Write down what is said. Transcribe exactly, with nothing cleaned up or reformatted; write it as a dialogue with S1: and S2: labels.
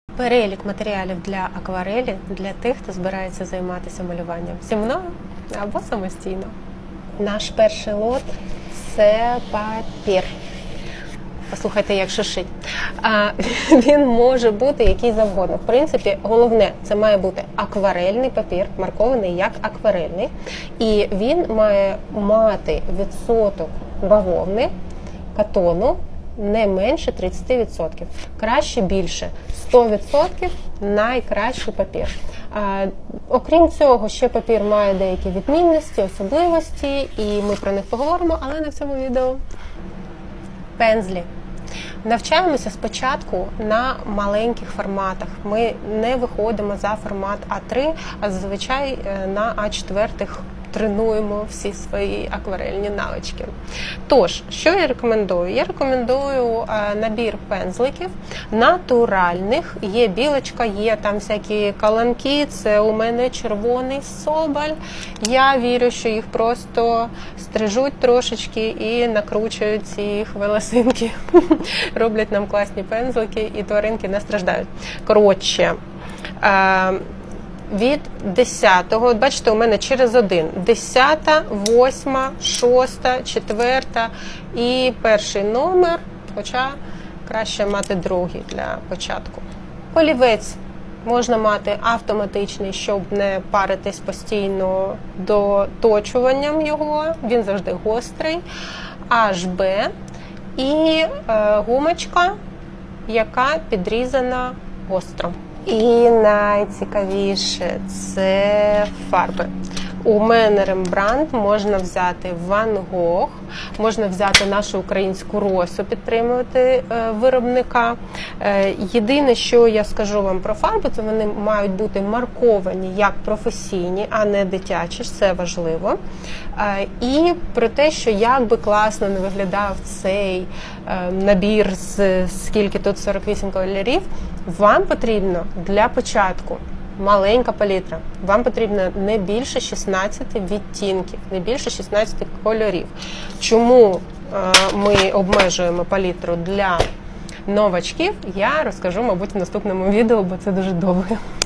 S1: Перелік матеріалів для акварелі для тих, хто збирається займатися малюванням зі мною або самостійно. Наш перший лот – це папір. Послухайте, як шуршить. А, він може бути який завгодно. В принципі, головне, це має бути акварельний папір, маркований як акварельний. І він має мати відсоток бавовни, катону, не менше тридцять відсотків. Краще більше. сто відсотків найкращий папір. А, окрім цього, ще папір має деякі відмінності, особливості, і ми про них поговоримо, але не в цьому відео. Пензлі. Навчаємося спочатку на маленьких форматах. Ми не виходимо за формат А три, а зазвичай на А чотири тренуємо всі свої акварельні навички. Тож, що я рекомендую? Я рекомендую набір пензликів натуральних. Є білочка, є там всякі каламки, це у мене червоний соболь. Я вірю, що їх просто стрижуть трошечки і накручують ці їх волосинки. Роблять нам класні пензлики і тваринки не страждають. Коротше, від десятого, от бачите, у мене через один. десята, восьма, шоста, четверта і перший номер, хоча краще мати другий для початку. Олівець можна мати автоматичний, щоб не паритись постійно доточуванням його, він завжди гострий. аш бі і е, гумочка, яка підрізана гостро. І найцікавіше – це фарби. У мене Рембрандт, можна взяти Ван Гог, можна взяти нашу українську Росу, підтримувати виробника. Єдине, що я скажу вам про фарби, це вони мають бути марковані як професійні, а не дитячі, це важливо. І про те, що як би класно не виглядав цей набір з скільки тут сорок вісім кольорів, вам потрібно для початку маленька палітра. Вам потрібно не більше шістнадцяти відтінків, не більше шістнадцяти кольорів. Чому ми обмежуємо палітру для новачків, я розкажу, мабуть, в наступному відео, бо це дуже довго.